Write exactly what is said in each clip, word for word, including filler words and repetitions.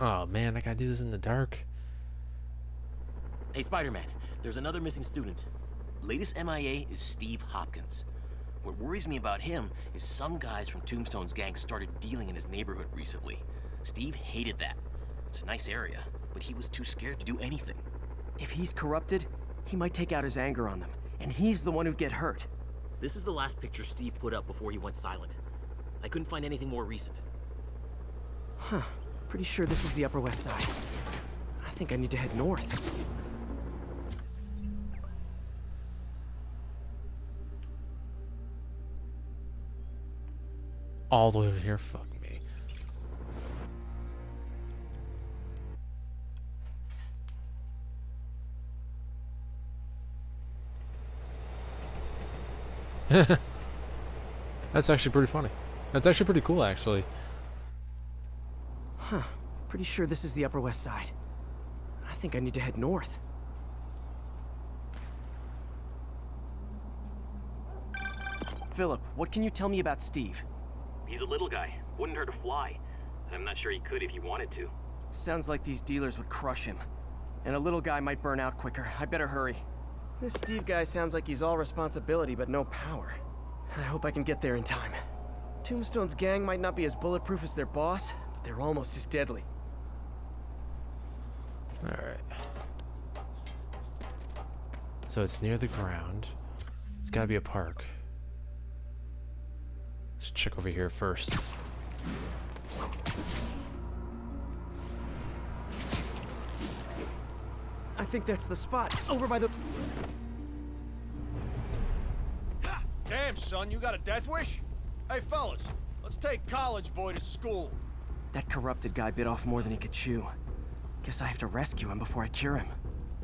Oh man, I gotta do this in the dark. Hey, Spider-Man, there's another missing student. Latest M I A is Steve Hopkins. What worries me about him is some guys from Tombstone's gang started dealing in his neighborhood recently. Steve hated that. It's a nice area, but he was too scared to do anything. If he's corrupted, he might take out his anger on them, and he's the one who'd get hurt. This is the last picture Steve put up before he went silent. I couldn't find anything more recent. Huh. Pretty sure this is the Upper West Side. I think I need to head north. All the way over here? Fuck me. That's actually pretty funny. That's actually pretty cool, actually. Huh. Pretty sure this is the Upper West Side. I think I need to head north. Philip, what can you tell me about Steve? He's a little guy. Wouldn't hurt to fly. I'm not sure he could if he wanted to. Sounds like these dealers would crush him. And a little guy might burn out quicker. I better hurry. This Steve guy sounds like he's all responsibility but no power. I hope I can get there in time. Tombstone's gang might not be as bulletproof as their boss, but they're almost as deadly. Alright. So it's near the ground. It's gotta be a park. Let's check over here first. I think that's the spot. Over by the... Damn, son, you got a death wish? Hey, fellas, let's take college boy to school. That corrupted guy bit off more than he could chew. Guess I have to rescue him before I cure him.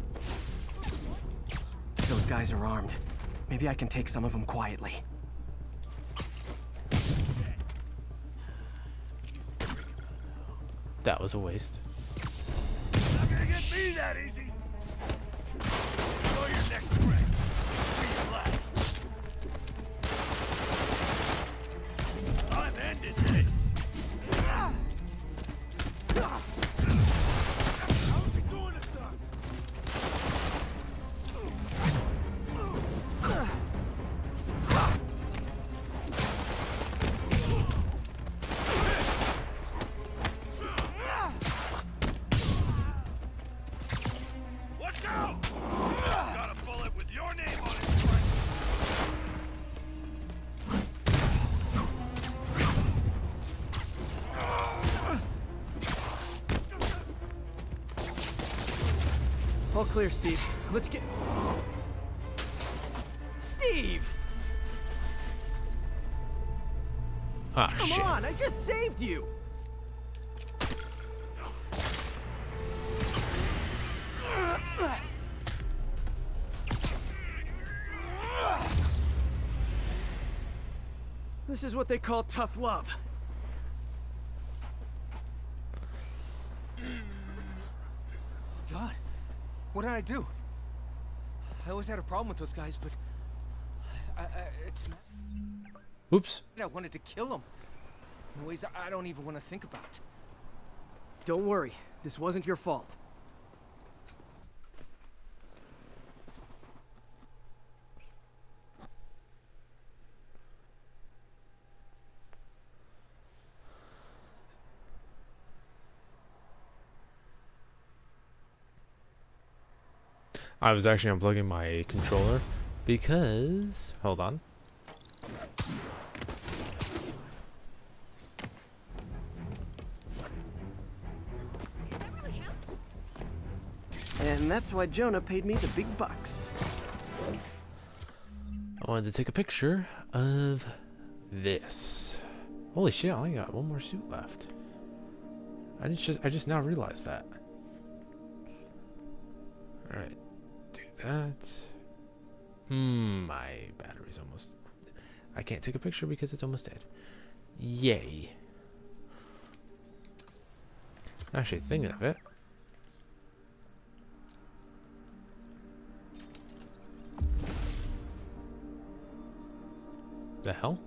Those guys are armed. Maybe I can take some of them quietly. That was a waste. Not gonna get me that easy. Go your next break. Be last. I'm ending this. How's he doing this time? Watch out! Got a bullet with your name on it. All clear, Steve. Let's get... Steve! Ah, Come shit. on, I just saved you! This is what they call tough love. God, what did I do? I always had a problem with those guys, but I, I, it's not Oops. that I wanted to kill them in ways I don't even want to think about. Don't worry, this wasn't your fault. I was actually unplugging my controller because... Hold on. And that's why Jonah paid me the big bucks. I wanted to take a picture of this. Holy shit, I only got one more suit left. I just I just now realized that. Alright. Do that. Hmm, my battery's almost... I can't take a picture because it's almost dead. Yay. Actually, thinking of it. The hell?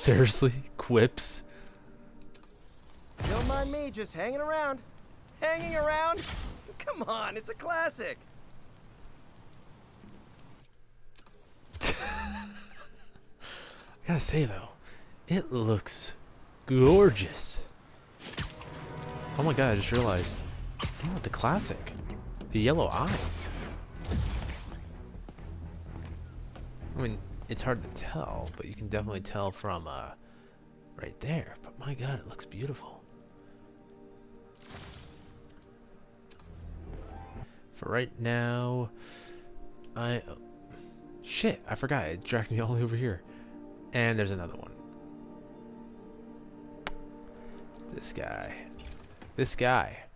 Seriously? Quips? Don't mind me, just hanging around. Hanging around? Come on, it's a classic. I gotta say though, it looks gorgeous. Oh my god, I just realized. Same with the classic. The yellow eyes. I mean, it's hard to tell, but you can definitely tell from uh, right there. But my god, it looks beautiful. For right now, I... Oh, shit, I forgot. It dragged me all the way over here. And there's another one. This guy. This guy.